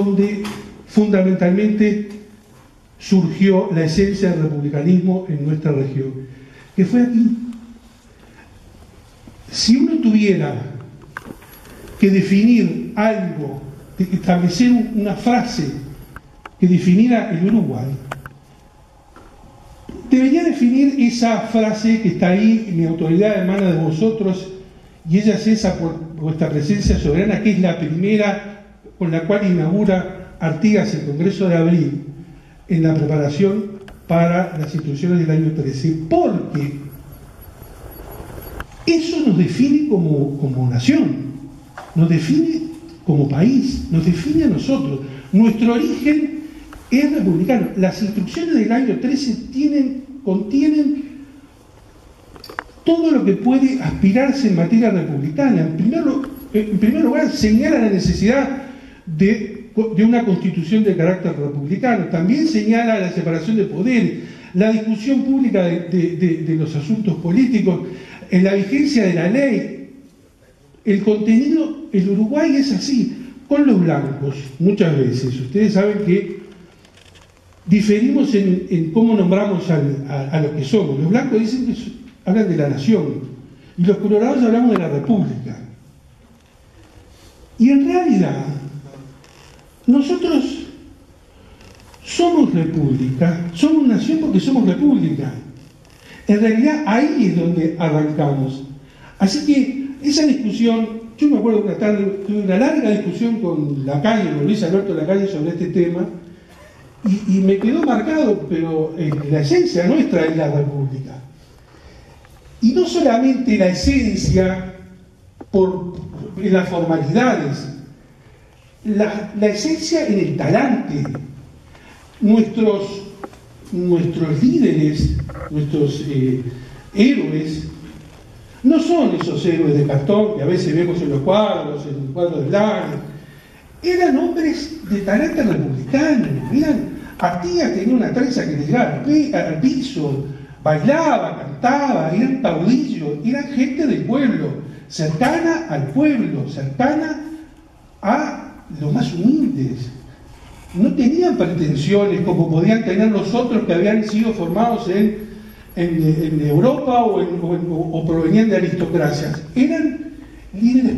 donde fundamentalmente surgió la esencia del republicanismo en nuestra región, que fue aquí. Si uno tuviera que definir algo, establecer una frase que definiera el Uruguay, debería definir esa frase que está ahí, mi autoridad emana de vosotros, y ella cesa por vuestra presencia soberana, que es la primera con la cual inaugura Artigas el Congreso de Abril en la preparación para las instituciones del año 13, porque eso nos define como nación, nos define como país, nos define a nosotros. Nuestro origen es republicano. Las instrucciones del año 13 contienen todo lo que puede aspirarse en materia republicana. En primer lugar, señala la necesidad de una constitución de carácter republicano. También señala la separación de poderes, la discusión pública de los asuntos políticos, la vigencia de la ley. El contenido, el Uruguay es así. Con los blancos, muchas veces, ustedes saben que diferimos en cómo nombramos a lo que somos. Los blancos dicen que hablan de la nación, y los colorados hablamos de la república. Y en realidad, nosotros somos república, somos nación porque somos república. En realidad ahí es donde arrancamos. Así que esa discusión, yo me acuerdo una tarde, tuve una larga discusión con Lacalle, con Luis Alberto Lacalle, sobre este tema, y me quedó marcado, pero la esencia nuestra es la república. Y no solamente la esencia en las formalidades, la esencia en el talante. Nuestros líderes, nuestros héroes, no son esos héroes de cartón que a veces vemos en los cuadros de Blanes. Eran hombres de talante republicano. Artigas tenía una trenza que le llegaba al piso, bailaba, cantaba, eran caudillos, eran gente del pueblo, cercana al pueblo, cercana a los más humildes. No tenían pretensiones como podían tener los otros que habían sido formados en Europa o provenían de aristocracias. Eran líderes